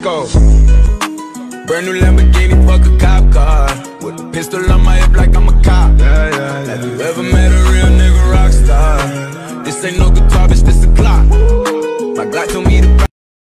Go. Brand new Lamborghini, fuck a cop car. With a pistol on my hip like I'm a cop. Have you ever met a real nigga rock star? This ain't no guitar, bitch, this a clock. My Glock told me to